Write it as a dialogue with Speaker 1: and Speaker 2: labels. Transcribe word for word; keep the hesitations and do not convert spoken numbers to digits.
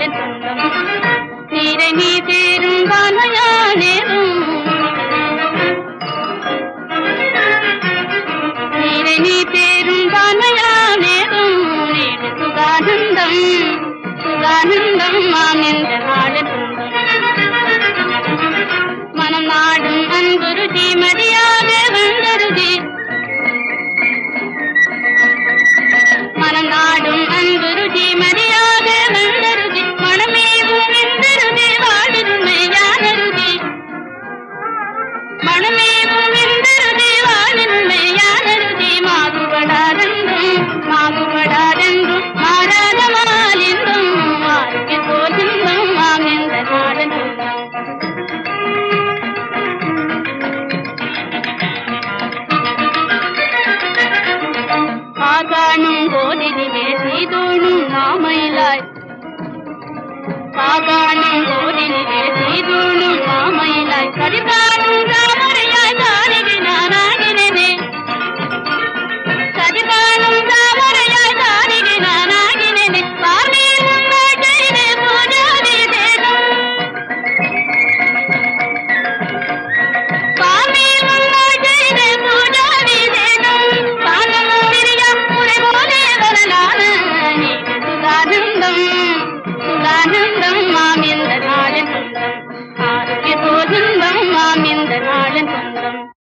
Speaker 1: நாடன் சொந்தம். நீரை நீ சேரும் வானையானேதும் நீரை நீ சேரும் வானையானேதும் நேரு சுகானந்தம் சுகானந்தம் மாம் என்ற நாடன் சொந்தம். மனம் நாடும் அன்புருதி மதியாக வந்தருதி மனம் நாடும் அன்புருதி மதியாக வந்தருதி மனமேவும் வெந்தருதி வாழிருமை யானருதி மனமேவும் வெந்தருதி வாழிருமை யானருதி மாகுபடாதென்றும் மாகுபடாதென்றும் மாறாத மாலின்றும் மாறுக்கு போதின்றும் மாம் என்ற நாடன் சொந்தம். காணும் போதினிலே சீதோணும் மாமயிலாய் காணும் போதினிலே சீதோணும் மாமயிலாய் கதிகாணும் ராமரையாய் தாரிகை நானாகினே கதிகாணும் ராமரையாய் தாரிகை நானாகினே சுவாமி முன்னாள் செய்தே பூஜாதி தேடும் சுவாமி முன்னாள் செய்தே பூஜாதி தேடும் பானமும் பிரியம் முறை போலே வரலான நீடு சுகானந்தம் சுகானந்தம் மாம் என்ற நாடன் சொந்தம். ஆரோக்கிய போதுந்தம் மாம் என்ற நாடன் சொந்தம்.